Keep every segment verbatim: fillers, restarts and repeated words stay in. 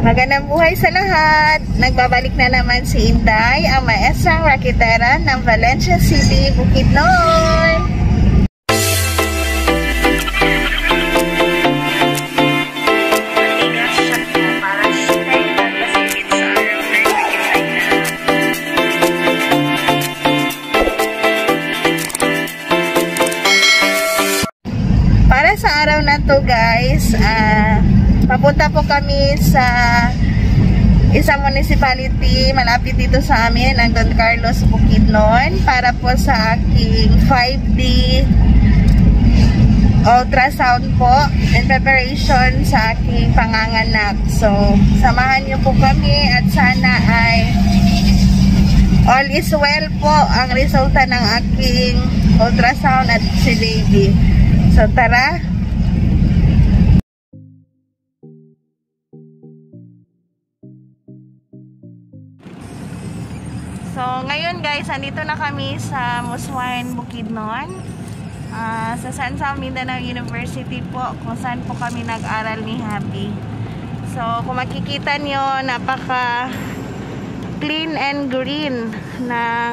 Magandang buhay sa lahat! Nagbabalik na naman si Inday, ang maestrang raketera ng Valencia City, Bukidnon! Para sa araw na to guys, ah... Uh, papunta po kami sa isang municipality malapit dito sa amin, ang Don Carlos, Bukidnon, para po sa aking five D ultrasound po in preparation sa aking panganganak. So, samahan niyo po kami at sana ay all is well po ang resulta ng aking ultrasound at si baby. So, tara! So, ngayon guys, andito na kami sa Muswain, Bukidnon, uh, sa San Sao Mindanao University po, kung saan po kami nag-aral ni Happy. So, kung makikita nyo, napaka clean and green ng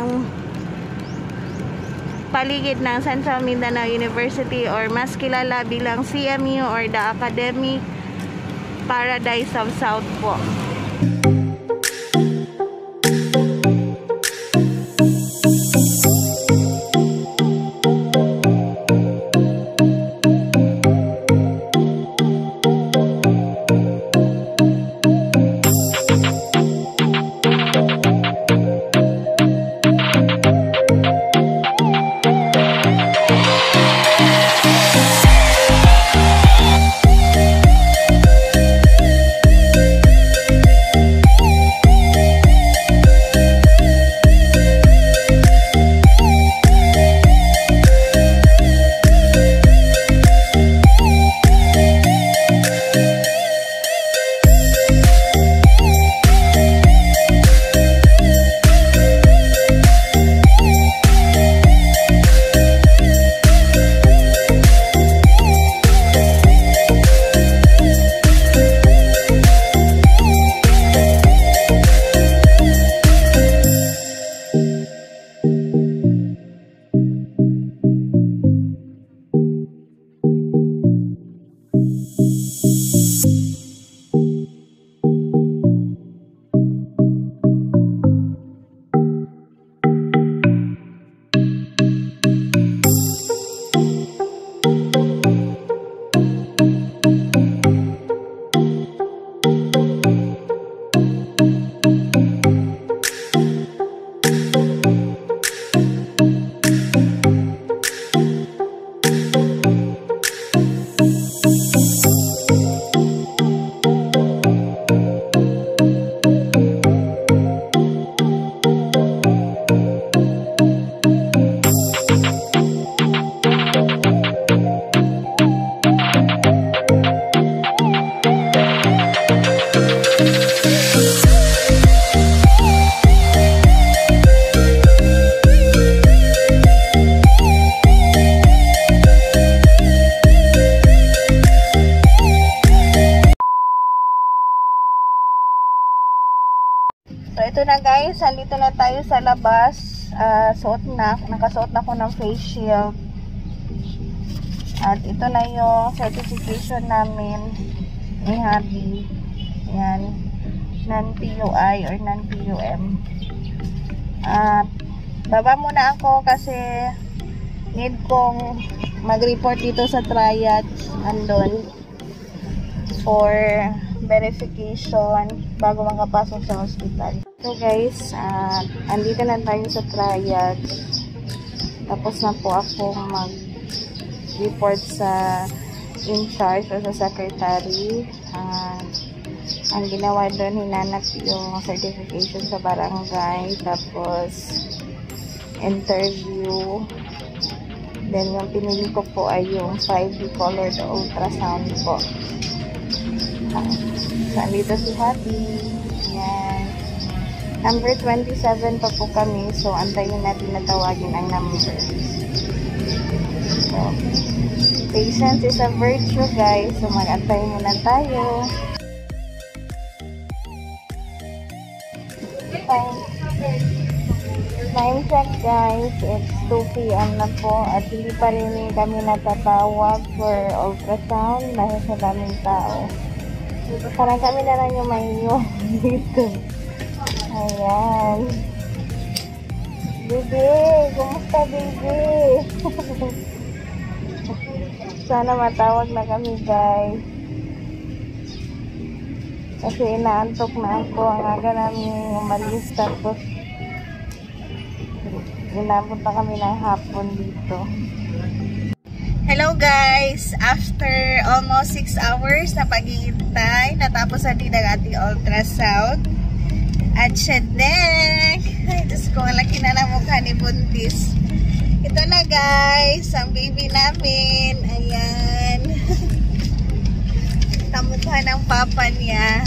paligid ng San Sao Mindanao University, or mas kilala bilang C M U or the Academic Paradise of South po. So, ito na guys, andito na tayo sa labas. Uh, suot na, nakasuot na ako ng face shield. At ito na yung certification namin ni Happy. Yan, non-P U I or non-P U M. At baba muna ako kasi need kong mag-report dito sa triage andon for verification bago makapasok sa hospital. So guys, uh, andito na tayo sa triage. Tapos na po akong mag-report sa in-charge o sa secretary. Uh, ang ginawa doon, hinanap yung certification sa barangay. Tapos interview. Then yung pinili ko po ay yung five D colored ultrasound po. So, andito si Happy. Yan. Number twenty-seven pa po kami. So, antayin natin na tawagin ang number. So, patience is a virtue, guys. So, mag-antay muna tayo. Time, time check guys, it's two p m na po at hindi pa rin kami natatawag for ultrasound dahil sa daming tao. Parang kami na lang yung mahiyo dito. Ayan. Baby, kumusta baby? Sana matawag na kami guys. Kasi inaantok na ako. Ang aga namin umalis tapos inabot na kami ng hapon dito. Hello guys! After almost six hours na paghihintay, natapos na din ang ating ultrasound. At syedek! Ay, Diyos ko, ang laki na ng mukha ni Buntis. Ito na guys, ang baby namin. Ayan. Kamukha ng papa niya.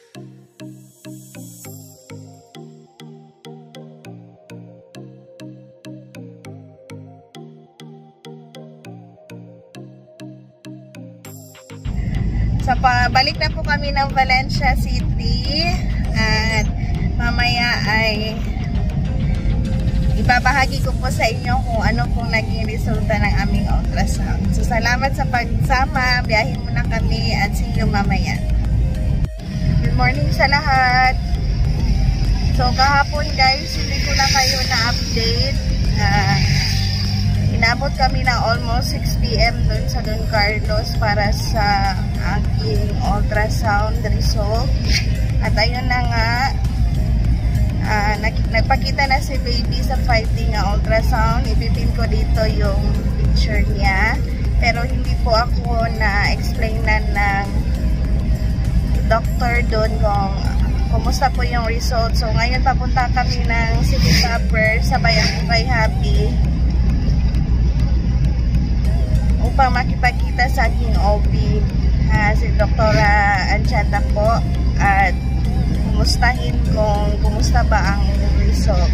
So, pabalik na po kami ng Valencia City at mamaya ay ibabahagi ko po sa inyo kung ano pong naging resulta ng aming ultrasound. So, salamat sa pagsama. Biyahin muna kami at see you mamaya. Good morning sa lahat. So, kahapon guys, hindi ko na kayo na-update. Uh, inabot kami na almost six p m dun sa Don Carlos para sa aking ultrasound result. At ayun na nga, uh, nagpakita na si baby sa five D nga ultrasound. Ipipin ko dito yung picture niya. Pero hindi po ako na-explain na ng doctor doon kung kumusta po yung result. So ngayon papunta kami ng City Copper, sabay ako kay Happy upang makipagkita sa aking O B, uh, si Doktora Anchata po, at kumustahin kung kumusta ba ang result.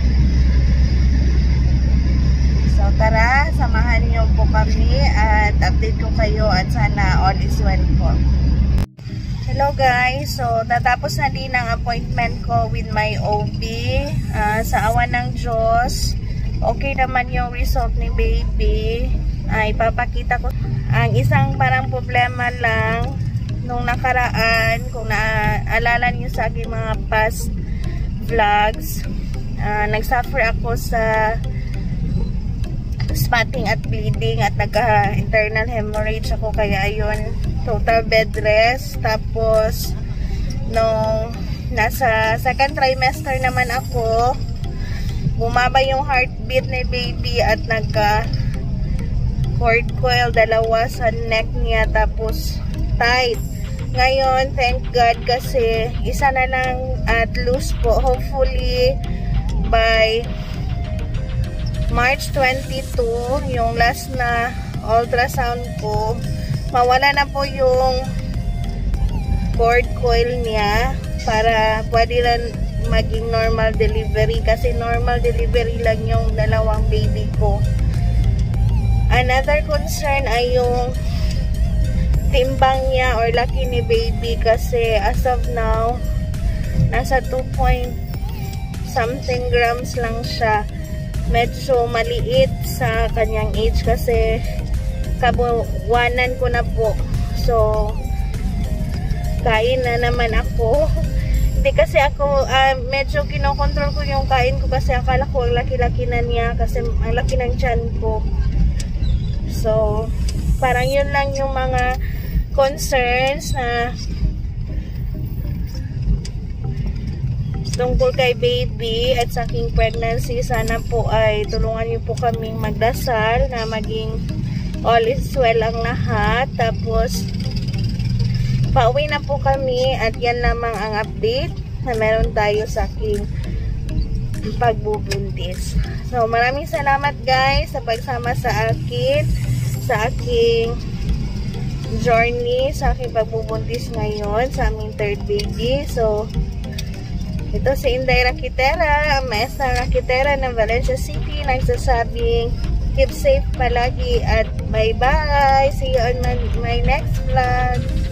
So tara, samahan niyo po kami at update ko kayo at sana all is well po. Hello guys, so tatapos na din ang appointment ko with my O B. Uh, sa awa ng Diyos, okay naman yung result ni baby. Ay papakita ko ang isang parang problema lang nung nakaraan, kung naaalala niyo sa aking mga past vlogs, uh, nagsuffer ako sa spotting at bleeding at nagka internal hemorrhage ako, kaya ayun, total bed rest. Tapos nung nasa second trimester naman ako, bumaba yung heartbeat ni baby at nagka cord coil dalawa sa neck niya, tapos tight. Ngayon, thank God kasi isa na lang at loose po. Hopefully by March twenty-two, yung last na ultrasound ko, mawala na po yung cord coil niya para pwede lang maging normal delivery, kasi normal delivery lang yung dalawang baby ko. Another concern ay yung timbang niya or laki ni baby, kasi as of now nasa two point something grams lang siya. Medyo maliit sa kanyang age kasi kabuwanan ko na po. So kain na naman ako. Hindi kasi ako uh, medyo kinokontrol ko yung kain ko kasi akala ko ang laki-laki na niya kasi ang laki ng tiyan ko. So parang yun lang yung mga concerns na tungkol kay baby at sa aking pregnancy. Sana po ay tulungan niyo po kaming magdasal na maging all is well ang lahat. Tapos pauwi na po kami at yan lamang ang update na meron tayo sa aking pagbubuntis. So maraming salamat guys sa pagsama sa akin sa aking journey, sa aking pagbubuntis ngayon sa aming third baby. So ito si Inday Rakitera, Maestra Rakitera ng Valencia City, nagsasabing keep safe palagi at bye bye. See you on my, my next vlog.